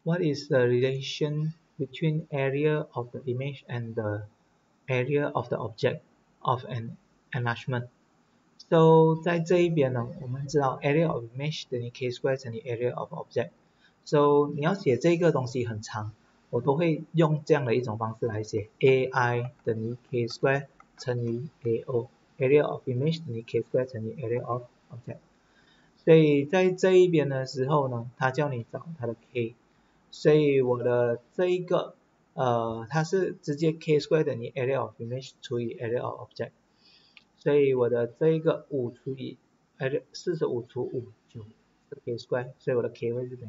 what is the relation between area of the image and the area of the object of an enlargement? So 在这一边呢，我们知道 area of image 等于 k square 乘以 area of object。So 你要写这个东西很长，我都会用这样的一种方式来写 AI 等于 k square 乘以 AO。area of image 等于 k square 乘以 area of object。所以在这一边的时候呢，他叫你找它的 k， 所以我的这一个它是直接 k square 等于 area of image 除以 area of object。所以我的这一个5除以45除5 9是 k square， 所以我的 k 会是等于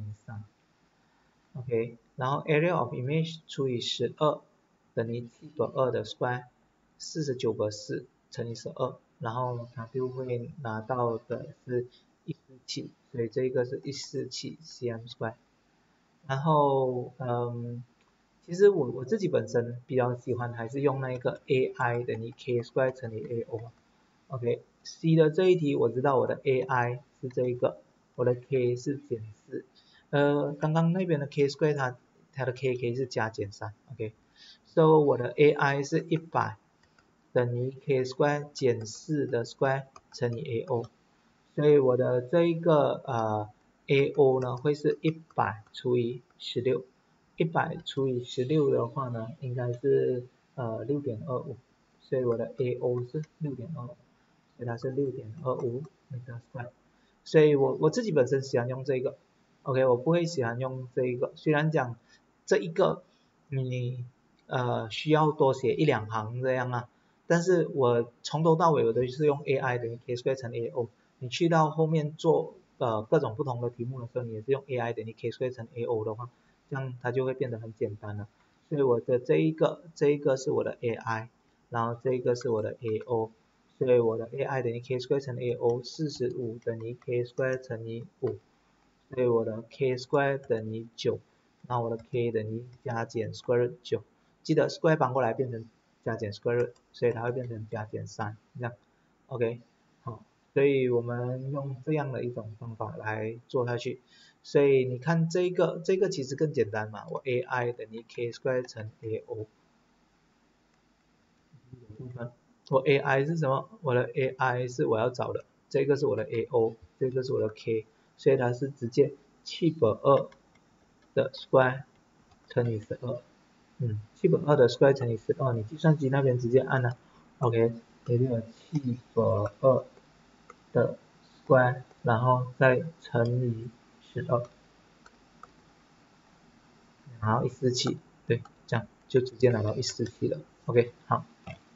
3。OK， 然后 area of image 除以12等于7/2的 square， 49/4乘以12，然后它就会拿到的是147，所以这一个是147 cm square。然后其实我自己本身比较喜欢还是用那个 AI 等于 k square 乘以 AO。OK，C 的这一题我知道我的 AI 是这一个，我的 k 是减4。刚刚那边的 k square 它的 k 可以是加减3。OK，so 我的 AI 是100等于 k square 减4的 square 乘以 AO， 所以我的这一个AO 呢会是100除以16。100除以16的话呢，应该是6.25， 所以我的 AO 是6.25， 所以它是6.25 meter square。所以我自己本身喜欢用这个 ，OK， 我不会喜欢用这一个，虽然讲这一个你需要多写1-2行这样啊，但是我从头到尾我都是用 AI 等于 k square 乘 AO， 你去到后面做各种不同的题目的时候，你也是用 AI 等于 k square 乘 AO 的话，这样它就会变得很简单了。所以我的这一个是我的 AI， 然后这一个是我的 AO， 所以我的 AI 等于 k square 乘 AO 45等于 k square 乘以5，所以我的 k square 等于9，然后我的 k 等于加减 square root 9，记得 square 搬过来变成加减 square root， 所以它会变成加减3，这样 OK。 好，所以我们用这样的一种方法来做下去。所以你看这个其实更简单嘛，我 AI 等于 k square 乘 AO， 我 AI 是什么？我的 AI 是我要找的，这个是我的 AO， 这个是我的 k， 所以它是直接7/2的 square 乘以12。7/2的 square 乘以12，你计算机那边直接按了 ，OK， 也就有7/2的 square， 然后再乘以12，然后147，对，这样就直接拿到147了。OK， 好。